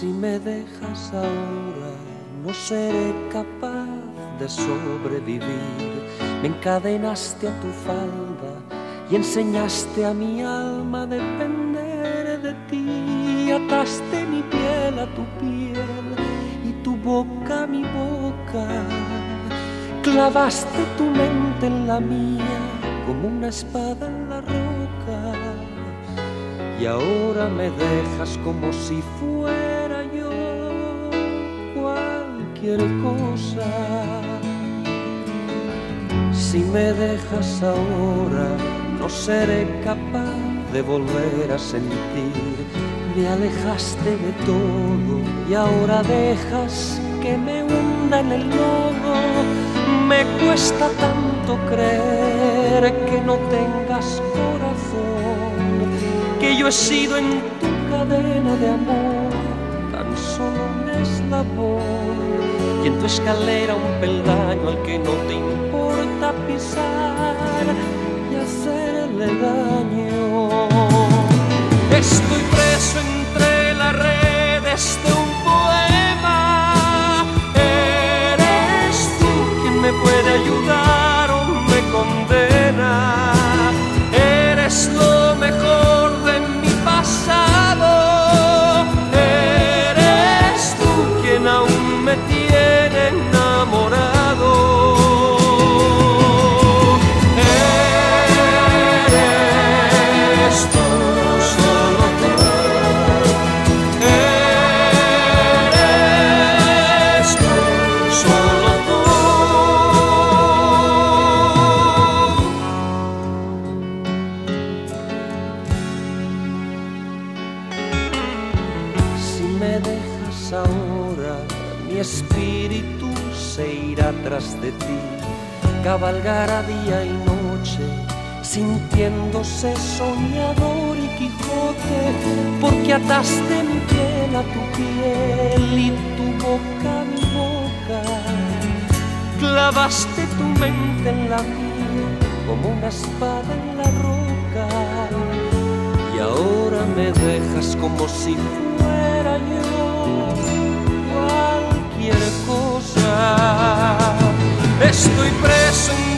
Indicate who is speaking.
Speaker 1: Si me dejas ahora, no seré capaz de sobrevivir. Me encadenaste a tu falda y enseñaste a mi alma a depender de ti. Ataste mi piel a tu piel y tu boca a mi boca. Clavaste tu mente en la mía como una espada en la roca. Y ahora me dejas como si fuera yo cualquier cosa. Si me dejas ahora, no seré capaz de volver a sentir. Me alejaste de todo y ahora dejas que me hunda en el lodo. Me cuesta tanto creer que no tengas corazón, que yo he sido en tu cadena de amor tan solo un eslabón, y en tu escalera un peldaño al que no te importa pisar y hacerle daño. Estoy preso entre las redes de un poema. Eres tú quien me puede ayudar o me condena. Eres lo mejor de mi pasado. Eres tú quien aún me tiene enamorado. Eres tú, solo tú. Eres tú, solo tú. Si me dejas ahora, mi espíritu se irá tras de ti, cabalgará día y noche, sintiéndose soñador y Quijote, porque ataste mi piel a tu piel y tu boca a mi boca. Clavaste tu mente en la mía como una espada en la roca. Y ahora me dejas como si fuera yo cualquier cosa. Estoy preso en